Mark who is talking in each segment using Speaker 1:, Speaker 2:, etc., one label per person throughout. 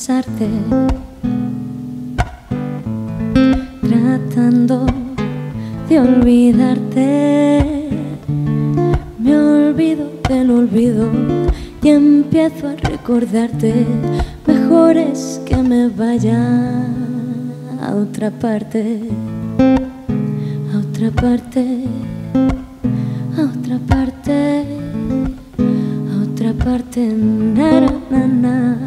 Speaker 1: besarte, tratando de olvidarte. Me olvido del olvido y empiezo a recordarte. Mejor es que me vaya a otra parte, a otra parte, a otra parte, a otra parte. Na, na, na, na.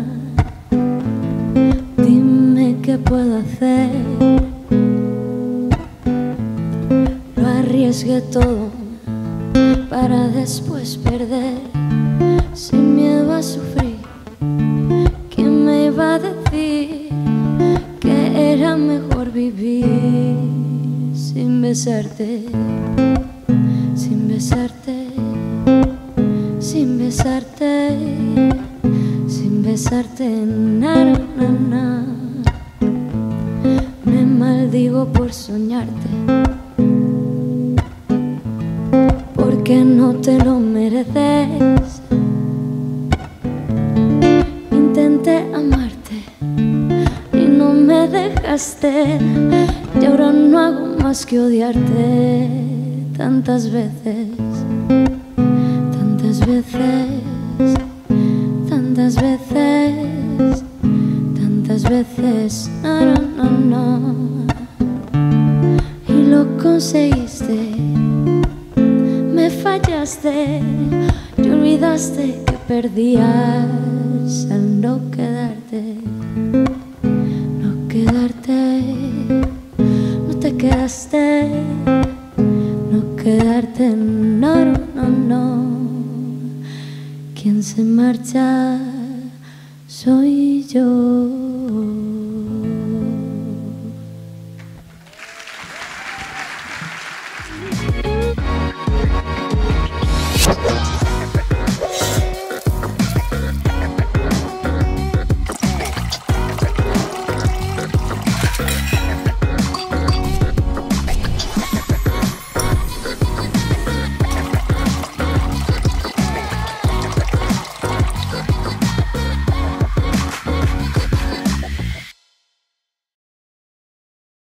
Speaker 1: Dime qué puedo hacer. Lo arriesgué todo para después perder. Sin miedo a sufrir, ¿quién me iba a decir que era mejor vivir sin besarte? Sin besarte, sin besarte, sin besarte. Na, na, na, na. Me maldigo por soñarte, porque no te lo mereces. Intenté amarte y no me dejaste, y ahora no hago más que odiarte. Tantas veces, tantas veces, tantas veces, tantas veces. No, no, no, no. Y lo conseguiste. Me fallaste y olvidaste que perdías al no quedarte. No quedarte, no te quedaste. No quedarte, no, no, no, no. Quien se marcha soy yo.